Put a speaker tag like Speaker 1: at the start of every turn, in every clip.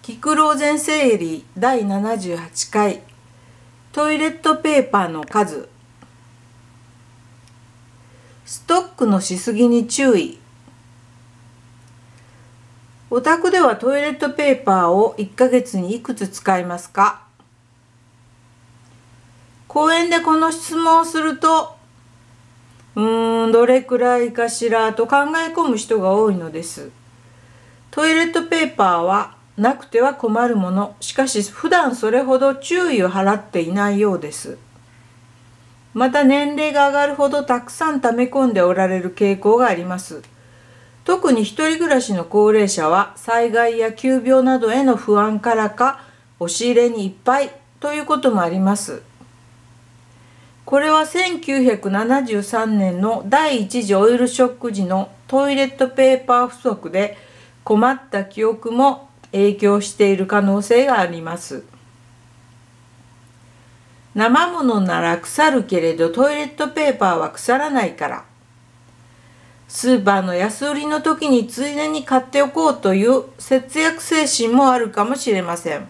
Speaker 1: キクローゼン整理第78回トイレットペーパーの数。ストックのしすぎに注意。お宅ではトイレットペーパーを1ヶ月にいくつ使いますか？講演でこの質問をすると、どれくらいかしらと考え込む人が多いのです。トイレットペーパーはなくては困るもの。しかし普段それほど注意を払っていないようです。また年齢が上がるほどたくさん溜め込んでおられる傾向があります。特に一人暮らしの高齢者は災害や急病などへの不安からか押し入れにいっぱいということもあります。これは1973年の第一次オイルショック時のトイレットペーパー不足で困った記憶も影響している可能性があります。生ものなら腐るけれどトイレットペーパーは腐らないから。スーパーの安売りの時についでに買っておこうという節約精神もあるかもしれません。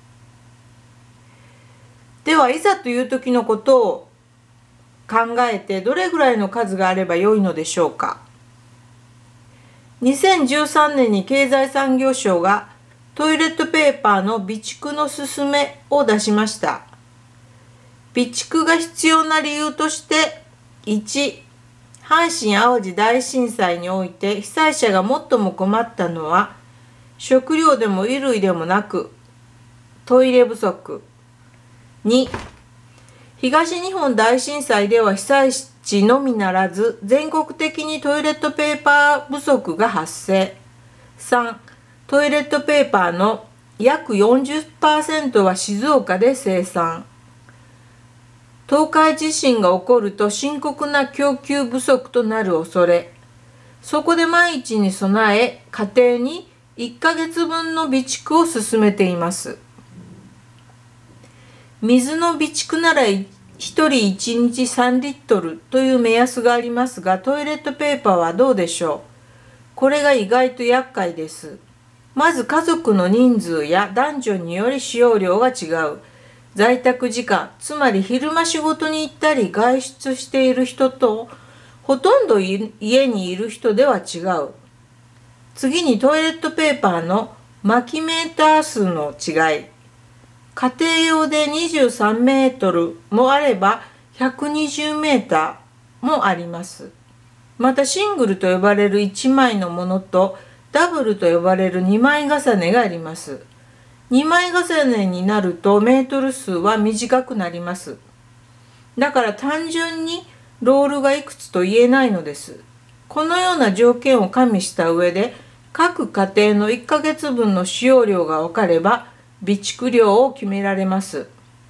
Speaker 1: ではいざという時のことを考えてどれぐらいの数があればよいのでしょうか。2013年に経済産業省がトイレットペーパーの備蓄の勧めを出しました。備蓄が必要な理由として、1、阪神・淡路大震災において被災者が最も困ったのは食料でも衣類でもなくトイレ不足。2、東日本大震災では被災地のみならず全国的にトイレットペーパー不足が発生。3、トイレットペーパーの約 40% は静岡で生産。東海地震が起こると深刻な供給不足となる恐れ。そこで万一に備え、家庭に1ヶ月分の備蓄を進めています。水の備蓄なら1人1日3リットルという目安がありますが、トイレットペーパーはどうでしょう。これが意外と厄介です。まず家族の人数や男女により使用量が違う。在宅時間、つまり昼間仕事に行ったり外出している人とほとんど家にいる人では違う。次にトイレットペーパーの巻きメーター数の違い。家庭用で23メートルもあれば120メーターもあります。またシングルと呼ばれる1枚のものとダブルと呼ばれる2枚重ねがあります。2枚重ねになるとメートル数は短くなります。だから単純にロールがいくつと言えないのです。このような条件を加味した上で各家庭の1ヶ月分の使用量が分かれば備蓄量を決められます。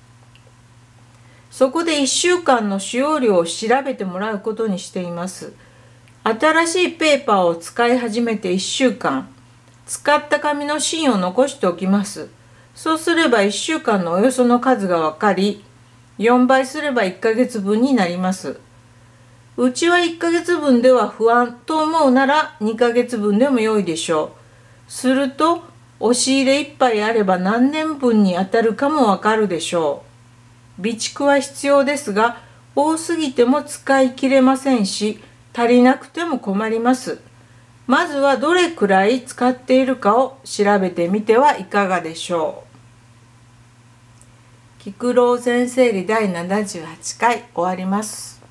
Speaker 1: そこで1週間の使用量を調べてもらうことにしています。新しいペーパーを使い始めて1週間、使った紙の芯を残しておきます。そうすれば1週間のおよその数が分かり、4倍すれば1ヶ月分になります。うちは1ヶ月分では不安と思うなら2ヶ月分でも良いでしょう。すると、押し入れ1杯あれば何年分に当たるかもわかるでしょう。備蓄は必要ですが、多すぎても使い切れませんし、足りなくても困ります。まずはどれくらい使っているかを調べてみてはいかがでしょう。キクローゼン整理第78回終わります。